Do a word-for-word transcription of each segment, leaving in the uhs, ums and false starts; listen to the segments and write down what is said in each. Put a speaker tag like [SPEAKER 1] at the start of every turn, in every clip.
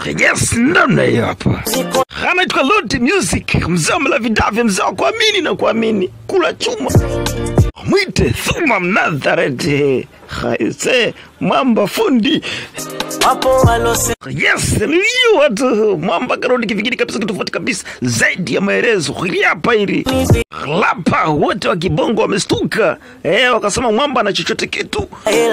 [SPEAKER 1] Yes, namna hiyo hapa. Anaitwa Lodi Music, mzee mla vidavya, mzee kuamini na kuamini. Kula chuma. Mwite Thuma Mnazareti. Haise mwamba fundi.
[SPEAKER 2] Wapo walose.
[SPEAKER 1] Yes, niyo watu mwamba karodi kifikiri kabisa kitofauti kabisa zaidi ya maelezo. Hili hapa hili. Lapa wote wa kibongo wamestuka. Eh, wakasema mwamba ana chochote kitu.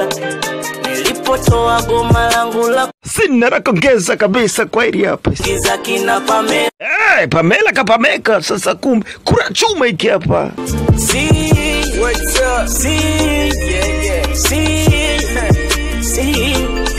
[SPEAKER 2] Nilipotoa goma langu la
[SPEAKER 1] sina rakongeza kabisa kwa hili hapa.
[SPEAKER 2] Kiza kina Pamela.
[SPEAKER 1] Eh, Pamela kapameka sasa kumbe kura chuma iki hapa.
[SPEAKER 2] Si, what's up? Si, yeah yeah. Si, si.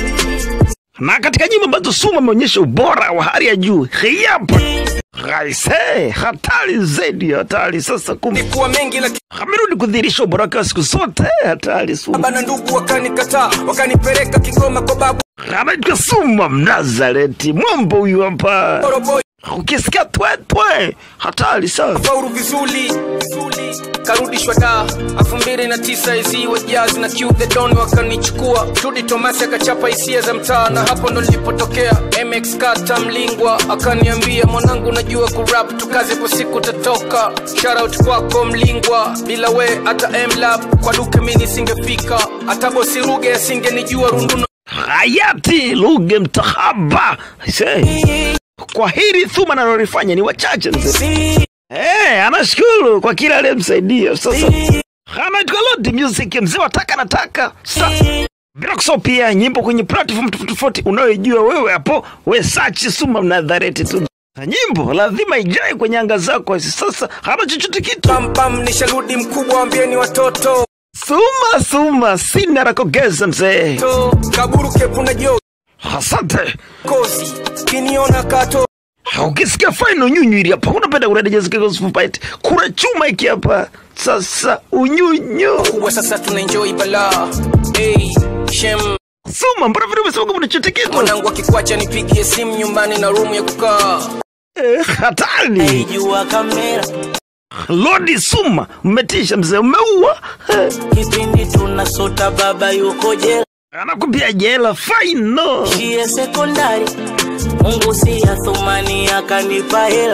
[SPEAKER 1] Na katika nyimbo ambazo Suma ameonyesha ubora wa hali ya juu. Hii hapa. Raise, hatari zaidi, hatari sasa kumbe.
[SPEAKER 2] Nikuwa mengi lakini
[SPEAKER 1] amerudi kudhihirisha ubora wake siku zote, hatari Suma.
[SPEAKER 2] baba na ndugu wakanikataa, wakanipeleka Kigoma kwa babu.
[SPEAKER 1] Anaitwa Thuma Mnazareti, mwamba huyu hapa. Ukisikia twe twe, hatari sana.
[SPEAKER 2] Fauru vizuli, vizuli. Karudishwa da, elfu mbili na tisa hizi wa jazz na Q the Don wakanichukua. Tudi Thomas akachapa hisia za mtaa na hapo ndo nilipotokea. M X Kata Mlingwa akaniambia mwanangu najua kurap tukaze kwa siku tatoka. Shout out kwako Mlingwa, bila we hata M-Lab kwa duke mimi nisingefika. Hata bosi Ruge asingenijua Runduno.
[SPEAKER 1] Hayati Ruge Mtahaba. Say. Kwa hili Thuma analolifanya ni wachache mzee. Eh, anashukuru kwa kila aliyemsaidia. Sasa anaitwa Lodi Music, mzee wataka nataka. Sasa bila kusahau pia nyimbo kwenye platform tofauti unayojua wewe hapo, we search Thuma Mnazareti tu. Nyimbo lazima ijae kwenye anga zako. Sasa hana chochote kitu.
[SPEAKER 2] Pam pam nisharudi mkubwa, ambieni watoto.
[SPEAKER 1] Thuma Thuma sina rakogeza mzee.
[SPEAKER 2] Kaburu kepuna jo.
[SPEAKER 1] Asante.
[SPEAKER 2] Kozi kiniona kato.
[SPEAKER 1] Ukisikia final nyunyu ili hapa unapenda kurejea zike gospel fight. Kura chuma iki hapa. Sasa unyunyu.
[SPEAKER 2] Kwa sasa tunaenjoy bala. Hey, shem.
[SPEAKER 1] Thuma mbona vile umesema kama unachote kitu?
[SPEAKER 2] Mwanangu akikuacha nipigie simu nyumbani na room ya kukaa.
[SPEAKER 1] Eh, hatari.
[SPEAKER 2] Hey, jua kamera.
[SPEAKER 1] Lodi Thuma, mmetisha mzee, umeua.
[SPEAKER 2] Kipindi tunasota baba yuko jela.
[SPEAKER 1] Anakumbia jela final.
[SPEAKER 2] Shie sekondari. Mungu si ya Thumani akanipa hela.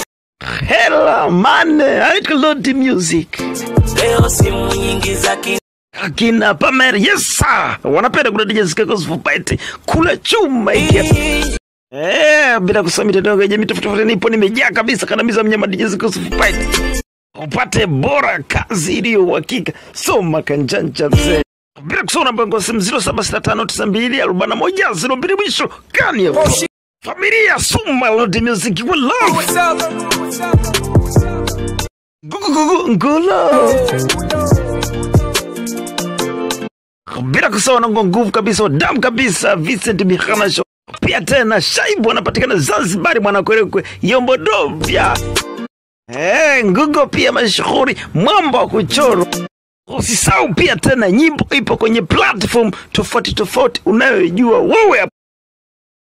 [SPEAKER 1] Hela mane, aitwa Lodi Music.
[SPEAKER 2] Leo simu nyingi za kina
[SPEAKER 1] Akina Pamela, yes sir. Wanapenda kurejea zike gospel fight. Kula chuma iki hapa. Eh, bila kusema mitandao ya jamii tofauti nipo nimejaa kabisa kanamiza mnyama D J ziko fight. Upate bora kazi iliyo uhakika. Soma kanjanja mzee. Bila kusoma mbango simu zero saba sita tano tisa mbili arobaini na moja zero mbili mwisho. Kani hapo. Familia Thuma Lodi Music we love. Gugu gugu ngolo. Bila kusoma na nguvu kabisa, damu kabisa Vincent Mihana Show. Pia tena Shaibu anapatikana Zanzibar mwana kwerekwe Yombo Dovya. Eh, Ngugo pia mashuhuri mwamba wa kuchoro. Usisahau pia tena nyimbo ipo kwenye platform tofauti tofauti unayojua wewe.